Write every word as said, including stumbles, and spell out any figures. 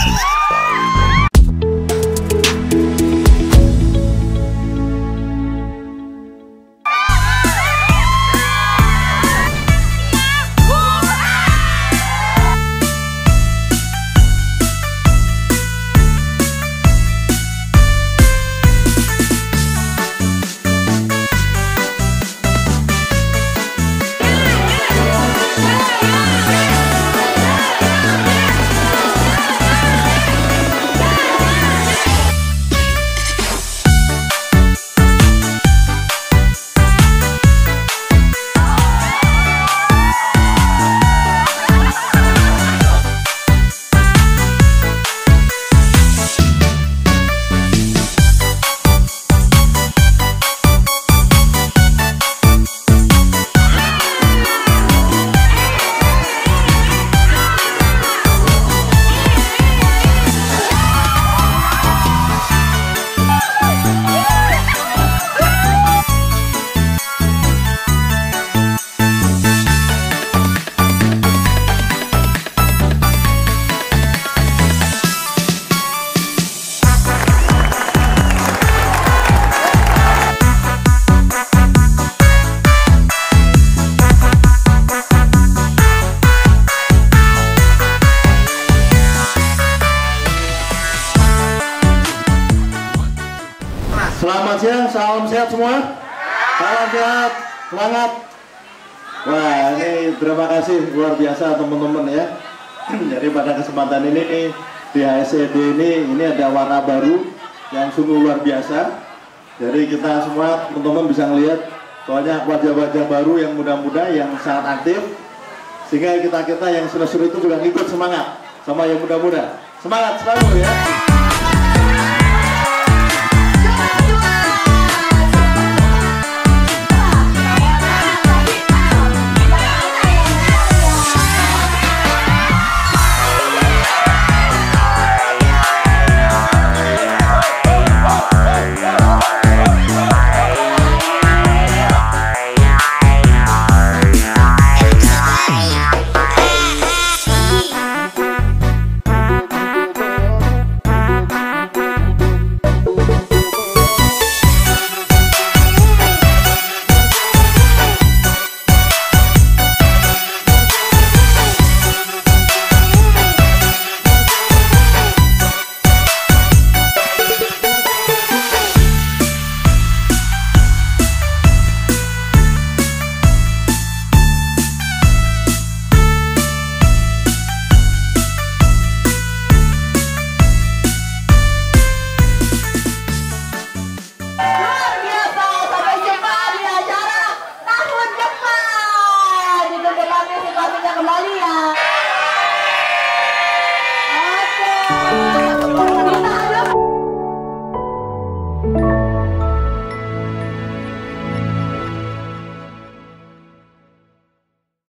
Selamat siang, salam sehat semua. Salam sehat, semangat. Wah, ini terima kasih luar biasa teman-teman ya. Jadi pada kesempatan ini nih, di H S E D ini ini ada warna baru yang sungguh luar biasa. Jadi kita semua teman-teman bisa ngelihat soalnya wajah-wajah baru yang muda-muda yang sangat aktif, sehingga kita-kita yang sudah-sudah itu juga ikut semangat sama yang muda-muda. Semangat selalu ya.